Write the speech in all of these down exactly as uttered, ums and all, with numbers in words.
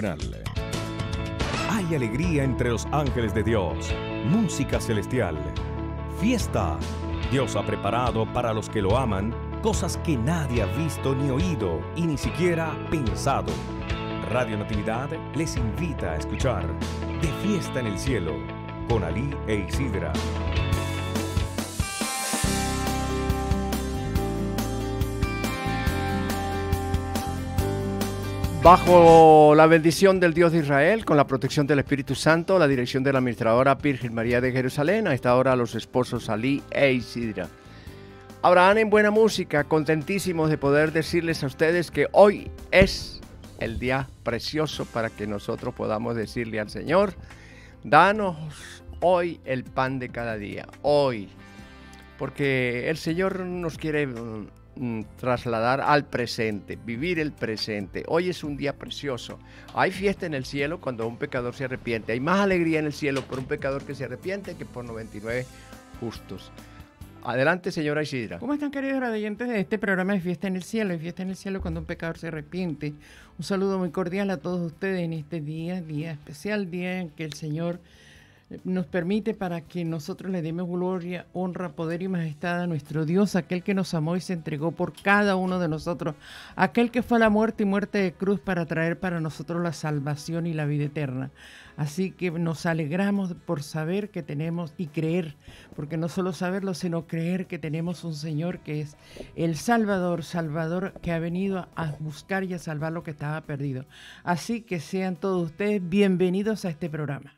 devocional. Hay alegría entre los ángeles de Dios, música celestial, fiesta. Dios ha preparado para los que lo aman cosas que nadie ha visto ni oído y ni siquiera pensado. Radio Natividad les invita a escuchar De Fiesta en el Cielo con Alí e Isidra. Bajo la bendición del Dios de Israel, con la protección del Espíritu Santo, la dirección de la administradora Virgen María de Jerusalén, a esta hora los esposos Alí e Isidra. Abraham en buena música, contentísimos de poder decirles a ustedes que hoy es el día precioso para que nosotros podamos decirle al Señor, danos hoy el pan de cada día, hoy, porque el Señor nos quiere trasladar al presente, vivir el presente. Hoy es un día precioso. Hay fiesta en el cielo cuando un pecador se arrepiente. Hay más alegría en el cielo por un pecador que se arrepiente que por noventa y nueve justos. Adelante, señora Isidra. ¿Cómo están, queridos radioyentes de este programa de Fiesta en el Cielo? Y Fiesta en el Cielo cuando un pecador se arrepiente. Un saludo muy cordial a todos ustedes en este día, día especial, día en que el Señor nos permite para que nosotros le demos gloria, honra, poder y majestad a nuestro Dios, aquel que nos amó y se entregó por cada uno de nosotros, aquel que fue a la muerte y muerte de cruz para traer para nosotros la salvación y la vida eterna. Así que nos alegramos por saber que tenemos y creer, porque no solo saberlo, sino creer que tenemos un Señor que es el Salvador, Salvador que ha venido a buscar y a salvar lo que estaba perdido. Así que sean todos ustedes bienvenidos a este programa.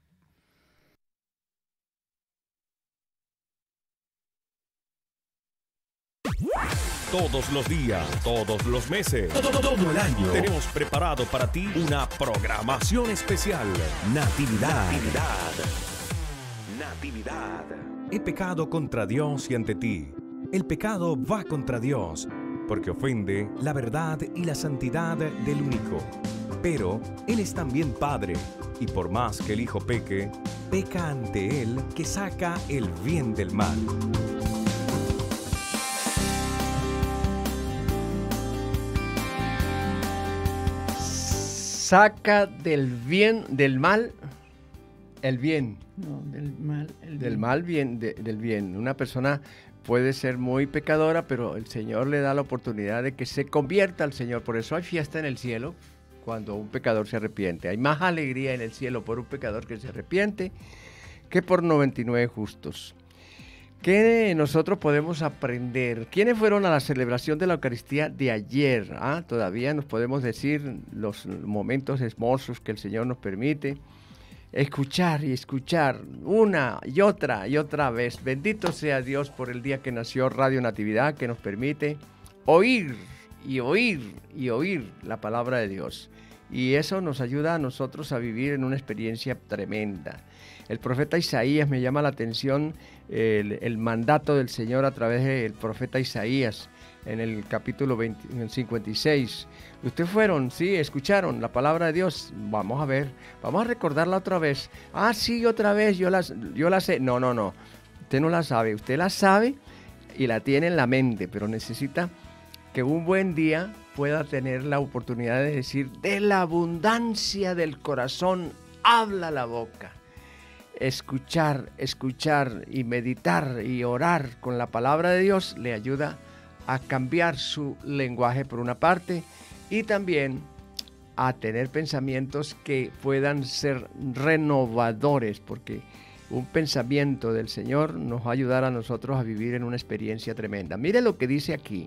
Todos los días, todos los meses, todo, todo el año, tenemos preparado para ti una programación especial. Natividad. Natividad. Natividad. He pecado contra Dios y ante ti. El pecado va contra Dios, porque ofende la verdad y la santidad del único. Pero Él es también Padre, y por más que el Hijo peque, peca ante Él que saca el bien del mal. Saca del bien, del mal, el bien. No, del mal, el Del bien. mal, bien, de, del bien. Una persona puede ser muy pecadora, pero el Señor le da la oportunidad de que se convierta al Señor. Por eso hay fiesta en el cielo cuando un pecador se arrepiente. Hay más alegría en el cielo por un pecador que se arrepiente que por noventa y nueve justos. ¿Qué nosotros podemos aprender? ¿Quiénes fueron a la celebración de la Eucaristía de ayer? ¿Ah? Todavía nos podemos decir los momentos hermosos que el Señor nos permite. Escuchar y escuchar una y otra y otra vez. Bendito sea Dios por el día que nació Radio Natividad, que nos permite oír y oír y oír la palabra de Dios. Y eso nos ayuda a nosotros a vivir en una experiencia tremenda. El profeta Isaías, me llama la atención el, el mandato del Señor a través del profeta Isaías en el capítulo veinte, en el cincuenta y seis. Ustedes fueron, sí, escucharon la palabra de Dios. Vamos a ver, vamos a recordarla otra vez. Ah, sí, otra vez, yo la, yo la sé. No, no, no, usted no la sabe. Usted la sabe y la tiene en la mente, pero necesita que un buen día pueda tener la oportunidad de decir, de la abundancia del corazón habla la boca. Escuchar, escuchar y meditar y orar con la palabra de Dios le ayuda a cambiar su lenguaje por una parte y también a tener pensamientos que puedan ser renovadores, porque un pensamiento del Señor nos va a ayudar a nosotros a vivir en una experiencia tremenda. Mire lo que dice aquí.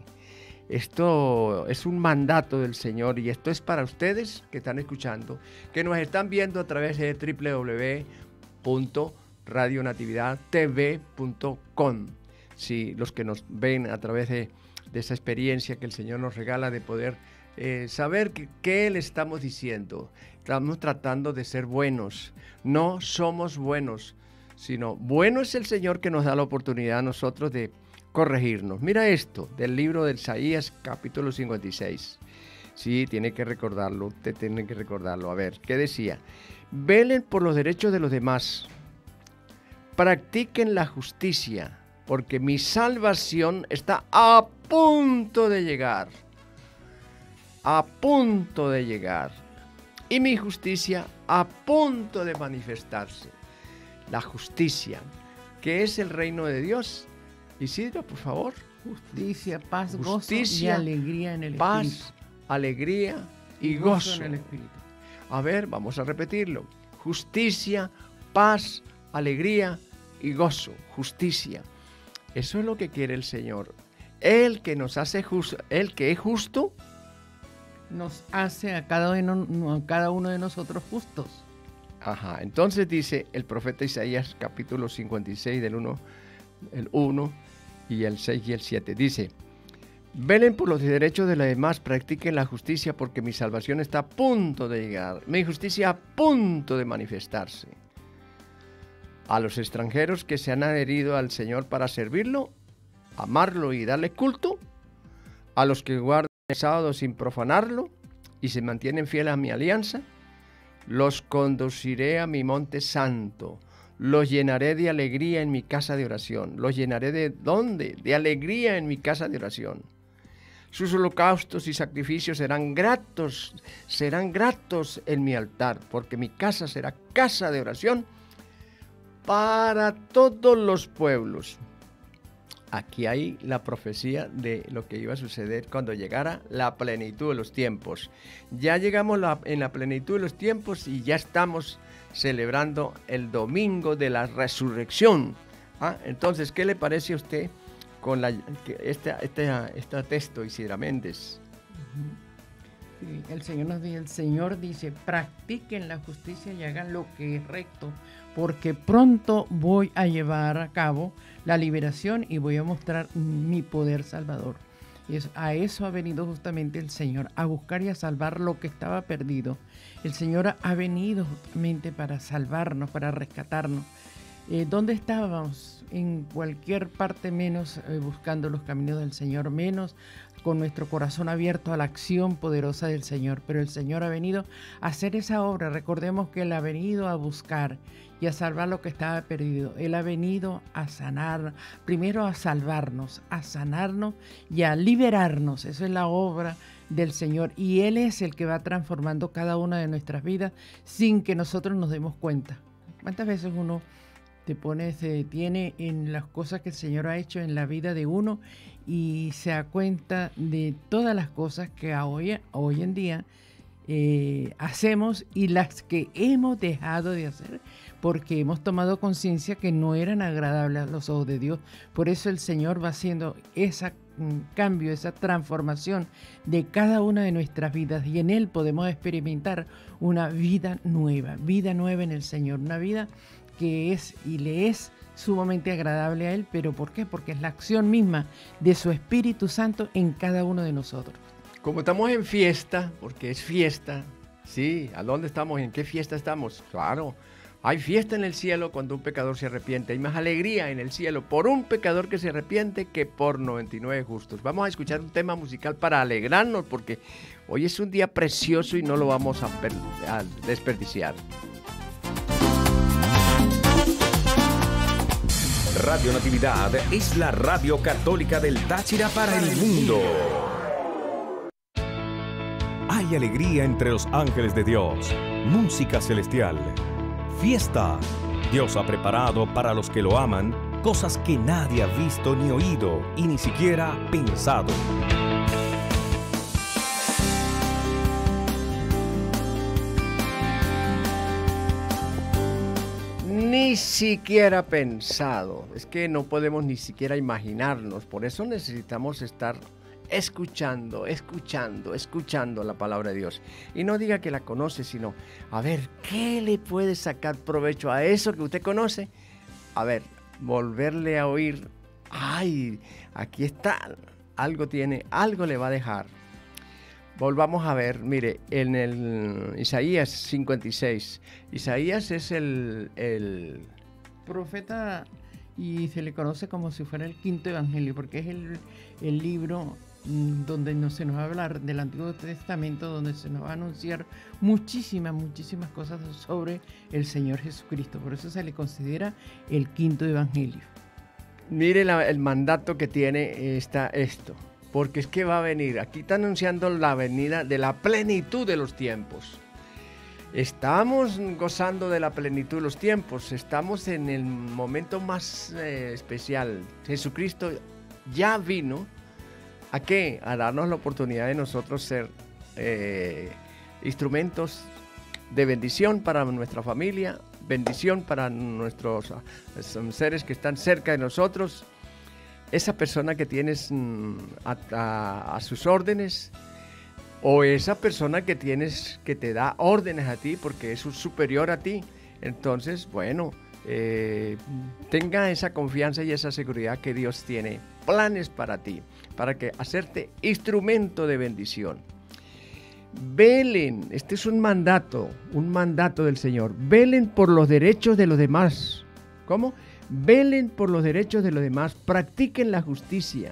Esto es un mandato del Señor y esto es para ustedes que están escuchando, que nos están viendo a través de doble u doble u doble u punto radio natividad t v punto com. Sí, los que nos ven a través de, de esa experiencia que el Señor nos regala de poder eh, saber que, qué le estamos diciendo. Estamos tratando de ser buenos. No somos buenos, sino bueno es el Señor que nos da la oportunidad a nosotros de corregirnos. Mira esto, del libro de Isaías, capítulo cincuenta y seis. Sí, tiene que recordarlo, usted tiene que recordarlo. A ver, ¿qué decía? Velen por los derechos de los demás, practiquen la justicia, porque mi salvación está a punto de llegar, a punto de llegar. y mi justicia a punto de manifestarse. La justicia, que es el reino de Dios. Isidro, por favor. Justicia, paz, Justicia, gozo y alegría en el paz, Espíritu. alegría y gozo. En el Espíritu. A ver, vamos a repetirlo. Justicia, paz, alegría y gozo. Justicia. Eso es lo que quiere el Señor. El que nos hace justo, el que es justo, nos hace a cada uno, a cada uno de nosotros justos. Ajá. Entonces dice el profeta Isaías, capítulo cincuenta y seis, del uno, el uno y el seis y el siete. Dice: velen por los derechos de los demás, practiquen la justicia, porque mi salvación está a punto de llegar, mi justicia a punto de manifestarse. A los extranjeros que se han adherido al Señor para servirlo, amarlo y darle culto, a los que guardan el sábado sin profanarlo y se mantienen fieles a mi alianza, los conduciré a mi monte santo, los llenaré de alegría en mi casa de oración. ¿Los llenaré de dónde? De alegría en mi casa de oración. Sus holocaustos y sacrificios serán gratos, serán gratos en mi altar, porque mi casa será casa de oración para todos los pueblos. Aquí hay la profecía de lo que iba a suceder cuando llegara la plenitud de los tiempos. Ya llegamos la, en la plenitud de los tiempos y ya estamos celebrando el domingo de la resurrección. ¿Ah? Entonces, ¿qué le parece a usted con la, este, este, este texto, Isidra Méndez? Sí, el Señor nos dice, el Señor dice, practiquen la justicia y hagan lo que es recto, porque pronto voy a llevar a cabo la liberación y voy a mostrar mi poder salvador. Y es, a eso ha venido justamente el Señor, a buscar y a salvar lo que estaba perdido. El Señor ha venido justamente para salvarnos, para rescatarnos. Eh, ¿Dónde estábamos? En cualquier parte menos eh, buscando los caminos del Señor, menos con nuestro corazón abierto a la acción poderosa del Señor. Pero el Señor ha venido a hacer esa obra. Recordemos que Él ha venido a buscar y a salvar lo que estaba perdido. Él ha venido a sanar, primero a salvarnos, a sanarnos y a liberarnos. Esa es la obra del Señor. Y Él es el que va transformando cada una de nuestras vidas sin que nosotros nos demos cuenta. ¿Cuántas veces uno te pone, se detiene en las cosas que el Señor ha hecho en la vida de uno y se da cuenta de todas las cosas que hoy, hoy en día eh, hacemos y las que hemos dejado de hacer porque hemos tomado conciencia que no eran agradables a los ojos de Dios? Por eso el Señor va haciendo ese cambio, esa transformación de cada una de nuestras vidas y en Él podemos experimentar una vida nueva, vida nueva en el Señor, una vida que es y le es sumamente agradable a Él. ¿Pero por qué? Porque es la acción misma de su Espíritu Santo en cada uno de nosotros. Como estamos en fiesta, porque es fiesta, ¿sí? ¿A dónde estamos? ¿En qué fiesta estamos? Claro, hay fiesta en el cielo cuando un pecador se arrepiente. Hay más alegría en el cielo por un pecador que se arrepiente que por noventa y nueve justos. Vamos a escuchar un tema musical para alegrarnos, porque hoy es un día precioso y no lo vamos a, a desperdiciar. Radio Natividad es la radio católica del Táchira para el mundo. Hay alegría entre los ángeles de Dios, música celestial, fiesta. Dios ha preparado para los que lo aman cosas que nadie ha visto ni oído y ni siquiera pensado. Ni siquiera pensado, es que no podemos ni siquiera imaginarnos, por eso necesitamos estar escuchando, escuchando, escuchando la palabra de Dios. Y no diga que la conoce, sino, a ver, ¿qué le puede sacar provecho a eso que usted conoce? A ver, volverle a oír, ay, aquí está, algo tiene, algo le va a dejar. Volvamos a ver, mire, en el Isaías cincuenta y seis, Isaías es el, el profeta y se le conoce como si fuera el quinto evangelio, porque es el, el libro donde no se nos va a hablar del Antiguo Testamento, donde se nos va a anunciar muchísimas, muchísimas cosas sobre el Señor Jesucristo. Por eso se le considera el quinto evangelio. Mire la, el mandato que tiene esta, esto. Porque es que va a venir, aquí está anunciando la venida de la plenitud de los tiempos. Estamos gozando de la plenitud de los tiempos, estamos en el momento más eh, especial. Jesucristo ya vino, ¿a qué? A darnos la oportunidad de nosotros ser eh, instrumentos de bendición para nuestra familia, bendición para nuestros son seres que están cerca de nosotros, esa persona que tienes mm, a, a, a sus órdenes, o esa persona que tienes que te da órdenes a ti porque es un superior a ti. Entonces, bueno, eh, tenga esa confianza y esa seguridad que Dios tiene planes para ti, para que hacerte instrumento de bendición. Velen, este es un mandato, un mandato del Señor. Velen por los derechos de los demás. ¿Cómo? Velen por los derechos de los demás. Practiquen la justicia.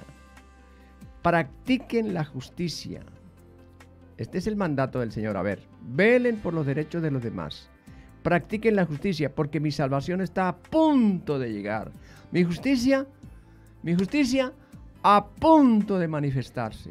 Practiquen la justicia. Este es el mandato del Señor. A ver, velen por los derechos de los demás. Practiquen la justicia, porque mi salvación está a punto de llegar. Mi justicia, mi justicia a punto de manifestarse.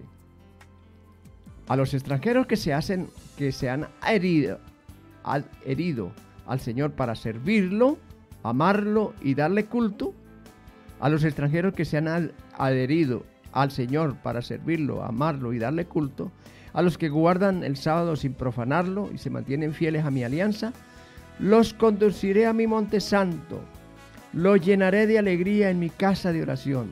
A los extranjeros que se hacen, que se han herido al, herido al Señor para servirlo, amarlo y darle culto. A los extranjeros que se han adherido al Señor para servirlo, amarlo y darle culto. A los que guardan el sábado sin profanarlo y se mantienen fieles a mi alianza, los conduciré a mi monte santo, los llenaré de alegría en mi casa de oración.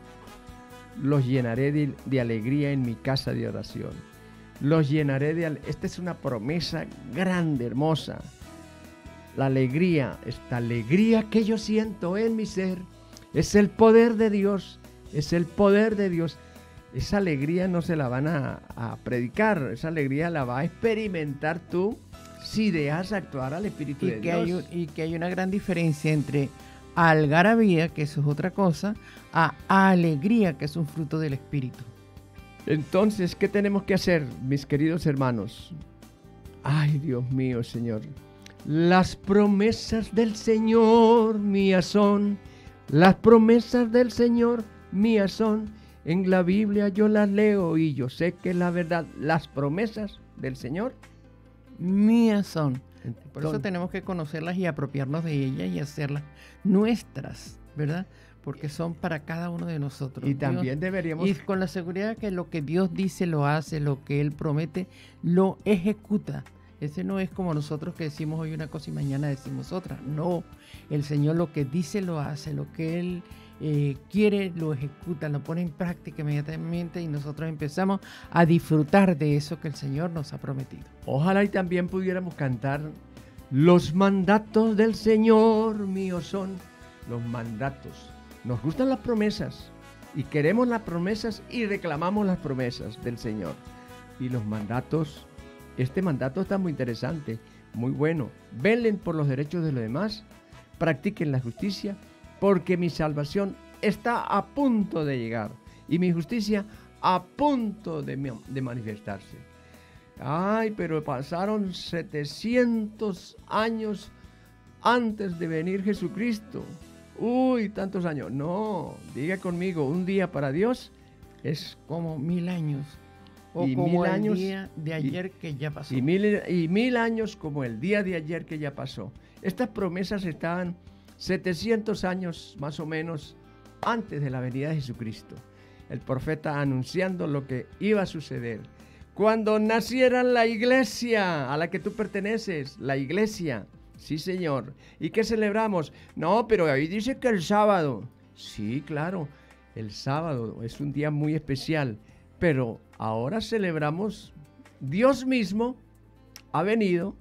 Los llenaré de, de alegría en mi casa de oración. Los llenaré de alegría. Esta es una promesa grande, hermosa. La alegría, esta alegría que yo siento en mi ser, es el poder de Dios, es el poder de Dios. Esa alegría no se la van a, a predicar, esa alegría la va a experimentar tú si dejas actuar al Espíritu y de que Dios. Hay, y que hay una gran diferencia entre algarabía, que eso es otra cosa, a alegría, que es un fruto del Espíritu. Entonces, ¿qué tenemos que hacer, mis queridos hermanos? Ay, Dios mío, Señor. Las promesas del Señor mías son, las promesas del Señor mías son. En la Biblia yo las leo y yo sé que es la verdad. Las promesas del Señor mías son. Por eso son. tenemos que conocerlas y apropiarnos de ellas y hacerlas nuestras, ¿verdad? Porque son para cada uno de nosotros. Y también Dios, deberíamos... Y con la seguridad que lo que Dios dice lo hace, lo que Él promete lo ejecuta. Ese no es como nosotros que decimos hoy una cosa y mañana decimos otra. No, el Señor lo que dice lo hace, lo que Él eh, quiere lo ejecuta, lo pone en práctica inmediatamente y nosotros empezamos a disfrutar de eso que el Señor nos ha prometido. Ojalá y también pudiéramos cantar: los mandatos del Señor míos son. Los mandatos. Nos gustan las promesas y queremos las promesas y reclamamos las promesas del Señor. Y los mandatos, este mandato está muy interesante, muy bueno. Velen por los derechos de los demás, practiquen la justicia, porque mi salvación está a punto de llegar y mi justicia a punto de, de manifestarse. Ay, pero pasaron setecientos años antes de venir Jesucristo. Uy, tantos años. No, diga conmigo, un día para Dios es como mil años. O y como mil el años, día de ayer y, que ya pasó. Y mil, y mil años como el día de ayer que ya pasó. Estas promesas estaban setecientos años más o menos antes de la venida de Jesucristo. El profeta anunciando lo que iba a suceder. Cuando naciera la iglesia a la que tú perteneces, la iglesia. Sí, Señor. ¿Y qué celebramos? No, pero ahí dice que el sábado. Sí, claro, el sábado es un día muy especial, pero ahora celebramos, Dios mismo ha venido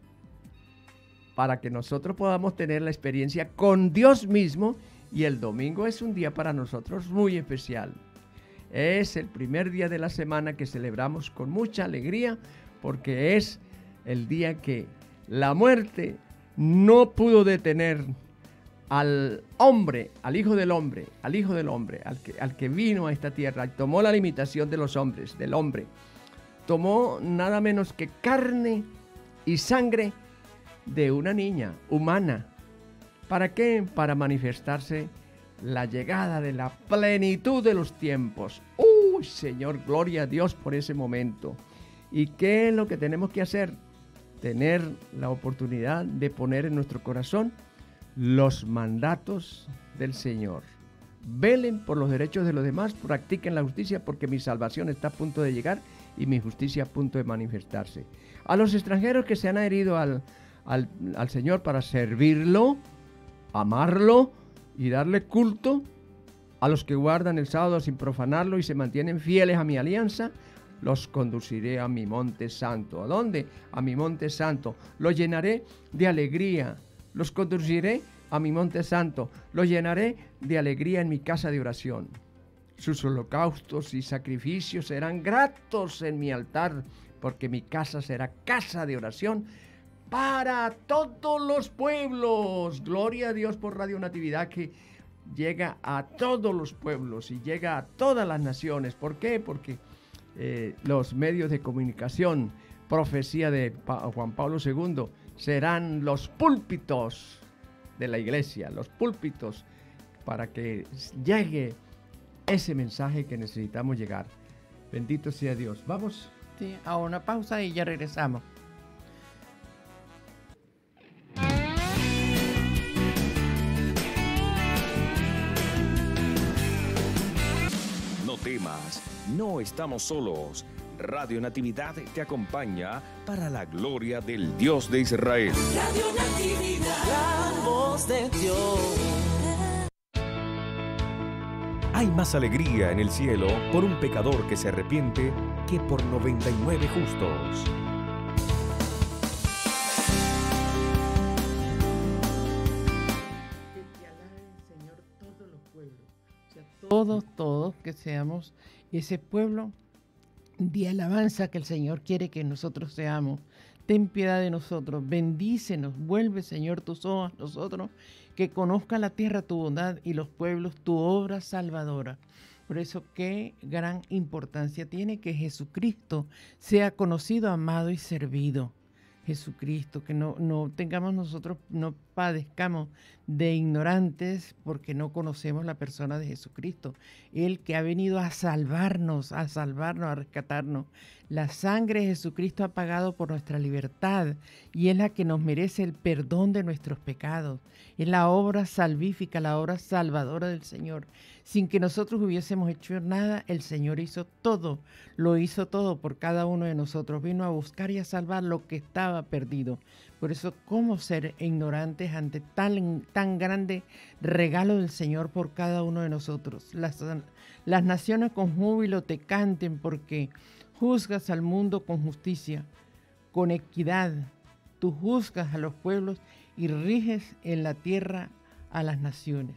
para que nosotros podamos tener la experiencia con Dios mismo, y el domingo es un día para nosotros muy especial. Es el primer día de la semana que celebramos con mucha alegría, porque es el día que la muerte no pudo detener al hombre, al Hijo del Hombre, al Hijo del Hombre, al que, al que vino a esta tierra y tomó la limitación de los hombres, del hombre. Tomó nada menos que carne y sangre de una niña humana. ¿Para qué? Para manifestarse la llegada de la plenitud de los tiempos. ¡Uy, Señor! Gloria a Dios por ese momento. ¿Y qué es lo que tenemos que hacer? tener la oportunidad de poner en nuestro corazón los mandatos del Señor. Velen por los derechos de los demás, practiquen la justicia, porque mi salvación está a punto de llegar y mi justicia a punto de manifestarse. A los extranjeros que se han adherido al, al, al Señor para servirlo, amarlo y darle culto, a los que guardan el sábado sin profanarlo y se mantienen fieles a mi alianza, los conduciré a mi monte santo. ¿A dónde? A mi monte santo. Los llenaré de alegría. Los conduciré a mi monte santo. Los llenaré de alegría en mi casa de oración. Sus holocaustos y sacrificios serán gratos en mi altar, porque mi casa será casa de oración para todos los pueblos. Gloria a Dios por Radio Natividad, que llega a todos los pueblos y llega a todas las naciones. ¿Por qué? Porque eh, los medios de comunicación, profecía de pa- Juan Pablo segundo, serán los púlpitos de la iglesia, los púlpitos, para que llegue ese mensaje que necesitamos llegar. Bendito sea Dios. Vamos. Sí, a una pausa y ya regresamos. No temas, no estamos solos. Radio Natividad te acompaña para la gloria del Dios de Israel. Radio Natividad, la voz de Dios. Hay más alegría en el cielo por un pecador que se arrepiente que por noventa y nueve justos. Que te alaben, Señor, todos los pueblos. O sea, todos, todos, que seamos ese pueblo de alabanza que el Señor quiere que nosotros seamos. Ten piedad de nosotros, bendícenos, vuelve, Señor, tus ojos a nosotros, que conozca la tierra tu bondad y los pueblos tu obra salvadora. Por eso, qué gran importancia tiene que Jesucristo sea conocido, amado y servido. Jesucristo, que no, no tengamos nosotros, no padezcamos de ignorantes porque no conocemos la persona de Jesucristo. Él que ha venido a salvarnos, a salvarnos, a rescatarnos. La sangre de Jesucristo ha pagado por nuestra libertad y es la que nos merece el perdón de nuestros pecados. Es la obra salvífica, la obra salvadora del Señor. Sin que nosotros hubiésemos hecho nada, el Señor hizo todo, lo hizo todo por cada uno de nosotros. Vino a buscar y a salvar lo que estaba perdido. Por eso, ¿cómo ser ignorantes ante tan, tan grande regalo del Señor por cada uno de nosotros? Las, las naciones con júbilo te canten porque juzgas al mundo con justicia, con equidad. Tú juzgas a los pueblos y riges en la tierra a las naciones.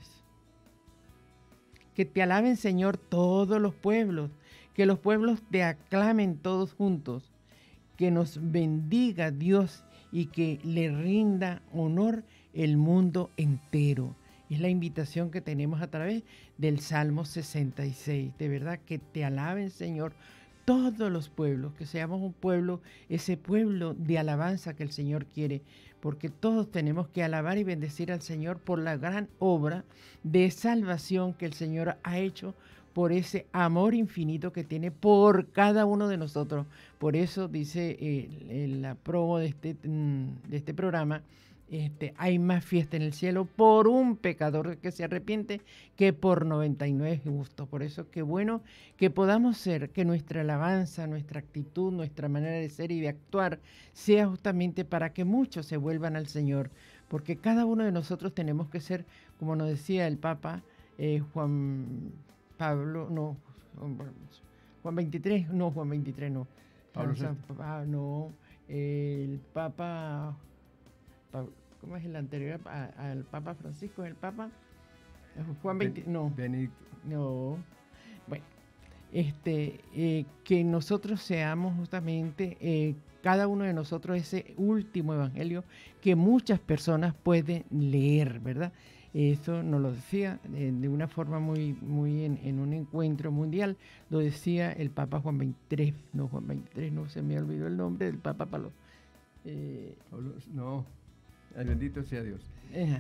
Que te alaben, Señor, todos los pueblos, que los pueblos te aclamen todos juntos, que nos bendiga Dios y que le rinda honor el mundo entero. Es la invitación que tenemos a través del Salmo sesenta y seis. De verdad, que te alaben, Señor, todos los pueblos, que seamos un pueblo, ese pueblo de alabanza que el Señor quiere, porque todos tenemos que alabar y bendecir al Señor por la gran obra de salvación que el Señor ha hecho, por ese amor infinito que tiene por cada uno de nosotros. Por eso dice eh, la promo de este, de este programa, este, hay más fiesta en el cielo por un pecador que se arrepiente que por noventa y nueve justos. Por eso qué bueno que podamos ser, que nuestra alabanza, nuestra actitud, nuestra manera de ser y de actuar sea justamente para que muchos se vuelvan al Señor. Porque cada uno de nosotros tenemos que ser, como nos decía el Papa eh, Juan Pablo, no, Juan veintitrés, no, Juan veintitrés, no. Pablo San, ah, no, eh, el Papa, ¿cómo es el anterior a, al Papa Francisco? ¿El Papa? Juan veinte, no. Benito. No. Bueno, este, eh, que nosotros seamos justamente, eh, cada uno de nosotros, ese último evangelio que muchas personas pueden leer, ¿verdad? Eso nos lo decía eh, de una forma muy, muy en, en un encuentro mundial, lo decía el Papa Juan veintitrés, no Juan veintitrés, no se me olvidó el nombre del Papa Pablo. Eh, No, ay, bendito sea Dios. eh,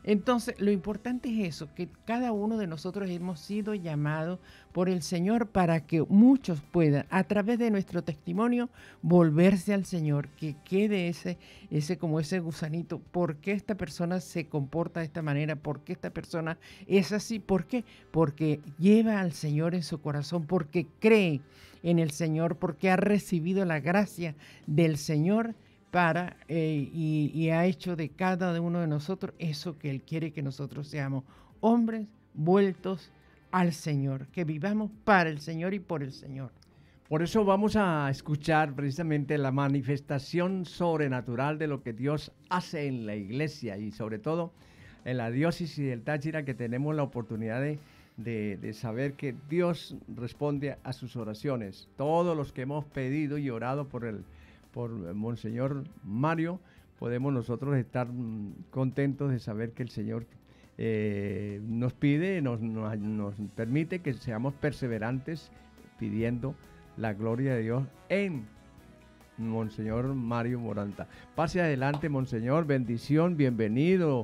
Entonces, lo importante es eso, que cada uno de nosotros hemos sido llamados por el Señor para que muchos puedan, a través de nuestro testimonio, volverse al Señor, que quede ese, ese como ese gusanito. ¿Por qué esta persona se comporta de esta manera? ¿Por qué esta persona es así? ¿Por qué? Porque lleva al Señor en su corazón, porque cree en el Señor, porque ha recibido la gracia del Señor para eh, y, y ha hecho de cada uno de nosotros eso que Él quiere que nosotros seamos, hombres vueltos al Señor, que vivamos para el Señor y por el Señor. Por eso vamos a escuchar precisamente la manifestación sobrenatural de lo que Dios hace en la iglesia y sobre todo en la diócesis del Táchira, que tenemos la oportunidad de, de, de saber que Dios responde a sus oraciones. Todos los que hemos pedido y orado por el por Monseñor Mario, podemos nosotros estar mm, contentos de saber que el Señor eh, nos pide, nos, nos, nos permite que seamos perseverantes pidiendo la gloria de Dios en Monseñor Mario Moranta. Pase adelante, Monseñor, bendición, bienvenido.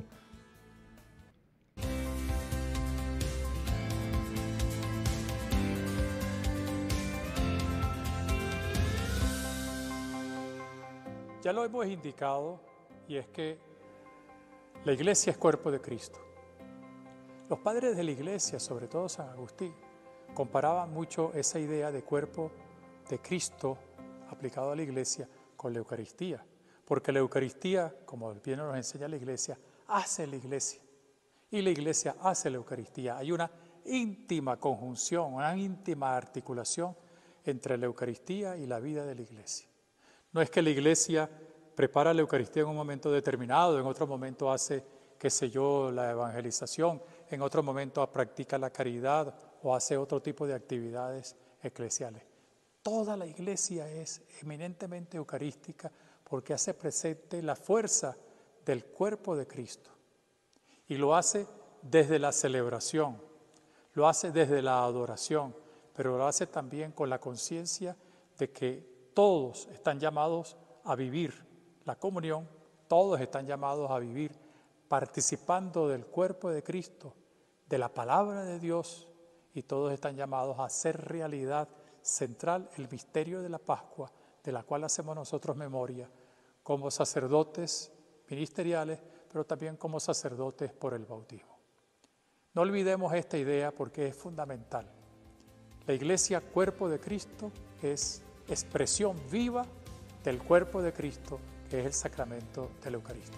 Ya lo hemos indicado, y es que la iglesia es cuerpo de Cristo. Los padres de la iglesia, sobre todo San Agustín, comparaban mucho esa idea de cuerpo de Cristo aplicado a la iglesia con la Eucaristía, porque la Eucaristía, como bien nos enseña la iglesia, hace la iglesia, y la iglesia hace la Eucaristía. Hay una íntima conjunción, una íntima articulación entre la Eucaristía y la vida de la iglesia. No es que la iglesia prepara la Eucaristía en un momento determinado, en otro momento hace, qué sé yo, la evangelización, en otro momento practica la caridad o hace otro tipo de actividades eclesiales. Toda la iglesia es eminentemente eucarística porque hace presente la fuerza del cuerpo de Cristo. Y lo hace desde la celebración, lo hace desde la adoración, pero lo hace también con la conciencia de que todos están llamados a vivir la comunión, todos están llamados a vivir participando del cuerpo de Cristo, de la palabra de Dios, y todos están llamados a hacer realidad central el misterio de la Pascua, de la cual hacemos nosotros memoria, como sacerdotes ministeriales, pero también como sacerdotes por el bautismo. No olvidemos esta idea porque es fundamental. La iglesia, cuerpo de Cristo, es expresión viva del cuerpo de Cristo, que es el sacramento de la Eucaristía.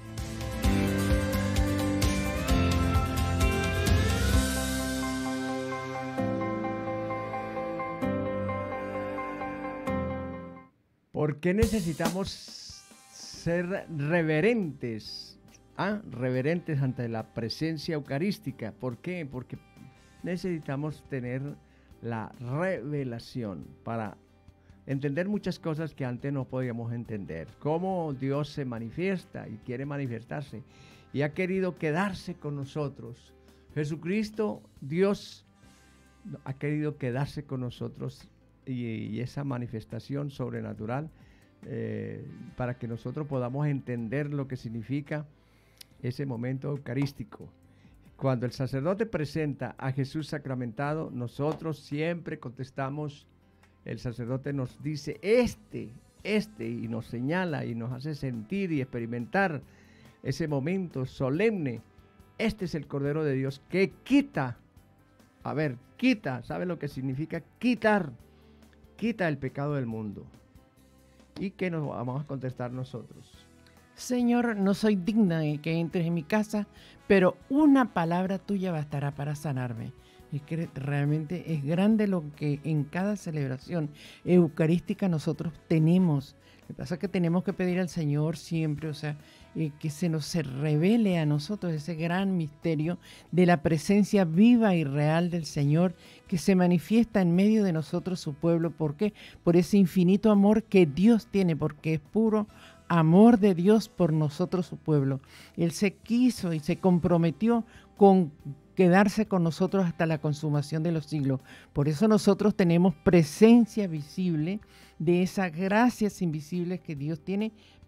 ¿Por qué necesitamos ser reverentes? Ah, reverentes ante la presencia eucarística. ¿Por qué? Porque necesitamos tener la revelación para entender muchas cosas que antes no podíamos entender. Cómo Dios se manifiesta y quiere manifestarse y ha querido quedarse con nosotros. Jesucristo, Dios, ha querido quedarse con nosotros y, y esa manifestación sobrenatural eh, para que nosotros podamos entender lo que significa ese momento eucarístico. Cuando el sacerdote presenta a Jesús sacramentado, nosotros siempre contestamos. El sacerdote nos dice este, este, y nos señala y nos hace sentir y experimentar ese momento solemne. Este es el Cordero de Dios que quita, a ver, quita, ¿sabe lo que significa quitar? Quita el pecado del mundo. ¿Y qué nos vamos a contestar nosotros? Señor, no soy digna de que entres en mi casa, pero una palabra tuya bastará para sanarme. Es que realmente es grande lo que en cada celebración eucarística nosotros tenemos. Lo que pasa es que tenemos que pedir al Señor siempre, o sea, eh, que se nos se revele a nosotros ese gran misterio de la presencia viva y real del Señor que se manifiesta en medio de nosotros, su pueblo. ¿Por qué? Por ese infinito amor que Dios tiene, porque es puro amor de Dios por nosotros, su pueblo. Él se quiso y se comprometió con quedarse con nosotros hasta la consumación de los siglos. Por eso nosotros tenemos presencia visible de esas gracias invisibles que Dios tiene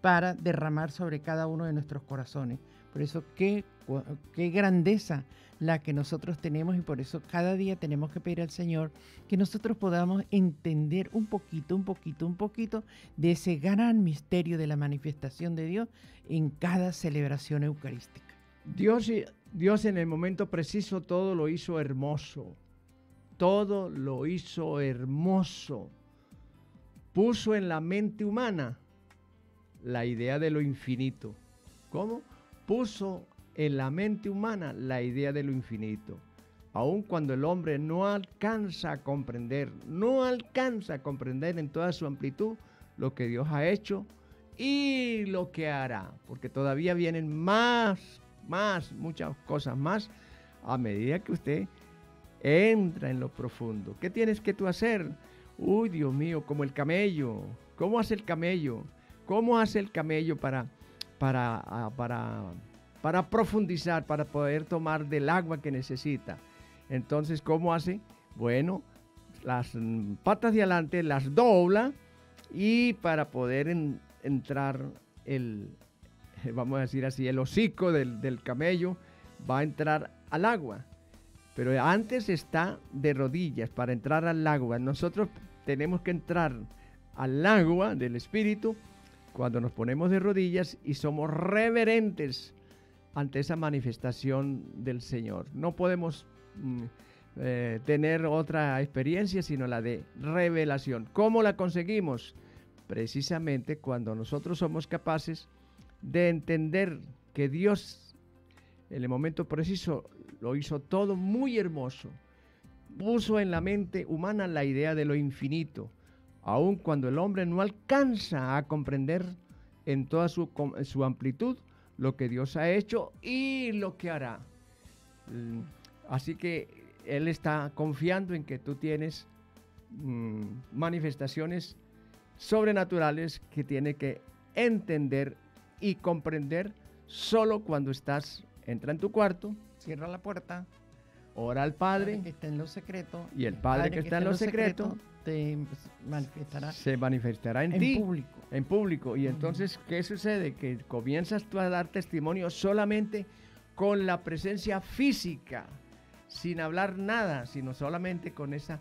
para derramar sobre cada uno de nuestros corazones. Por eso, qué, qué grandeza la que nosotros tenemos, y por eso cada día tenemos que pedir al Señor que nosotros podamos entender un poquito, un poquito, un poquito de ese gran misterio de la manifestación de Dios en cada celebración eucarística. Dios, Dios en el momento preciso todo lo hizo hermoso, todo lo hizo hermoso. Puso en la mente humana la idea de lo infinito. ¿Cómo? Puso en la mente humana la idea de lo infinito. Aun cuando el hombre no alcanza a comprender, no alcanza a comprender en toda su amplitud lo que Dios ha hecho y lo que hará, porque todavía vienen más, más, muchas cosas más a medida que usted entra en lo profundo. ¿Qué tienes que tú hacer? Uy, Dios mío, como el camello. ¿Cómo hace el camello? ¿Cómo hace el camello para, para, para, para profundizar, para poder tomar del agua que necesita? Entonces, ¿cómo hace? Bueno, las patas de adelante las dobla, y para poder en, entrar el, vamos a decir así, el hocico del, del camello va a entrar al agua. Pero antes está de rodillas para entrar al agua. Nosotros tenemos que entrar al agua del Espíritu cuando nos ponemos de rodillas y somos reverentes ante esa manifestación del Señor. No podemos mm, eh, tener otra experiencia sino la de revelación. ¿Cómo la conseguimos? Precisamente cuando nosotros somos capaces de entender que Dios en el momento preciso lo hizo todo muy hermoso. Puso en la mente humana la idea de lo infinito, aun cuando el hombre no alcanza a comprender en toda su, su amplitud lo que Dios ha hecho y lo que hará. Así que Él está confiando en que tú tienes mmm, manifestaciones sobrenaturales que tiene que entender y comprender solo cuando estás, entra en tu cuarto, cierra la puerta, ora al Padre, Padre que está en lo secreto, y el Padre, Padre que, que está en lo secreto, secreto te manifestará, se manifestará en, en ti, público. en público. Y entonces, ¿qué sucede? Que comienzas tú a dar testimonio solamente con la presencia física, sin hablar nada, sino solamente con esa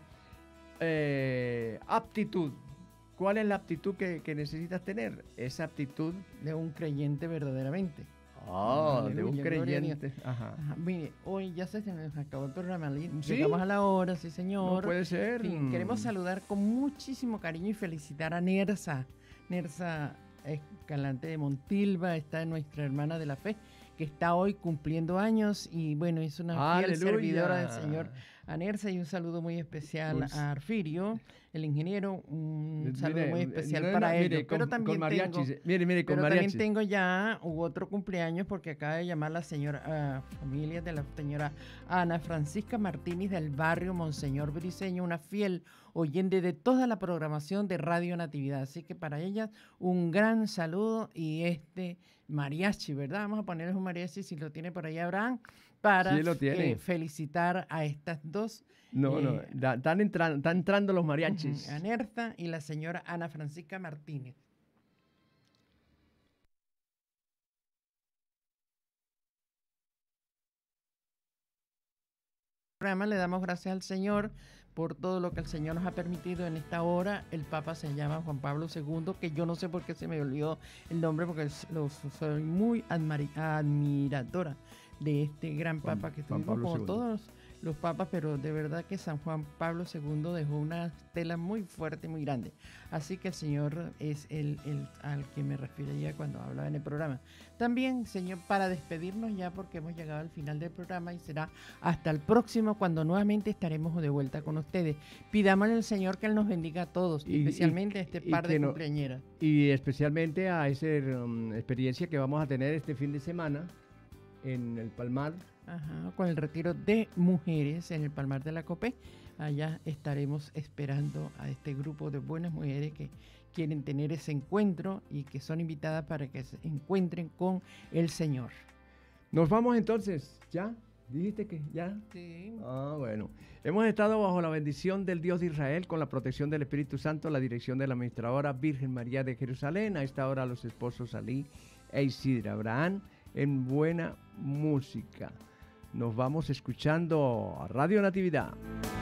eh, aptitud. ¿Cuál es la aptitud que, que necesitas tener? Esa aptitud de un creyente verdaderamente. Ah, oh, de un creyente. Ajá. Ajá. Mire, hoy ya se nos acabó el programa. ¿Sí? Llegamos a la hora, sí, señor. No puede ser. Sí, queremos saludar con muchísimo cariño y felicitar a Nersa. Nersa Escalante de Montilva, está nuestra hermana de la fe, que está hoy cumpliendo años y bueno, es una fiel ¡Aleluya! servidora del Señor. A Nersa, y un saludo muy especial pues, a Arfirio, el ingeniero, un saludo mire, muy especial no, para no, ellos. Mire, pero con, también, con tengo, mire, mire, con pero mariachi. también tengo ya otro cumpleaños porque acaba de llamar la señora, uh, familia de la señora Ana Francisca Martínez del barrio Monseñor Briceño, una fiel oyente de toda la programación de Radio Natividad. Así que para ellas un gran saludo y este mariachi, ¿verdad? Vamos a ponerles un mariachi si lo tiene por ahí Abraham para sí, lo tiene. Eh, felicitar a estas dos. No, eh, no, da, están, entrando, están entrando los mariachis. Uh-huh, a Nerta y la señora Ana Francisca Martínez. Le damos gracias al Señor por todo lo que el Señor nos ha permitido en esta hora. El Papa se llama Juan Pablo segundo, que yo no sé por qué se me olvidó el nombre, porque lo, soy muy admiradora de este gran Juan, Papa que tuvimos, como segundo. Todos los papas, pero de verdad que San Juan Pablo segundo dejó una estela muy fuerte, muy grande. Así que el Señor es el, el al que me refería cuando hablaba en el programa. También, Señor, para despedirnos ya, porque hemos llegado al final del programa y será hasta el próximo cuando nuevamente estaremos de vuelta con ustedes. Pidámosle al Señor que Él nos bendiga a todos, y, especialmente y, a este par de no, cumpleañeras. Y especialmente a esa um, experiencia que vamos a tener este fin de semana en el Palmar. Ajá, con el retiro de mujeres en el Palmar de la Copé. Allá estaremos esperando a este grupo de buenas mujeres que quieren tener ese encuentro y que son invitadas para que se encuentren con el Señor. Nos vamos entonces, ¿ya? ¿Dijiste que ya? Sí. Ah, bueno. Hemos estado bajo la bendición del Dios de Israel, con la protección del Espíritu Santo, la dirección de la administradora Virgen María de Jerusalén. A esta hora los esposos Ali e Isidra Abraham en buena música. Nos vamos escuchando a Radio Natividad.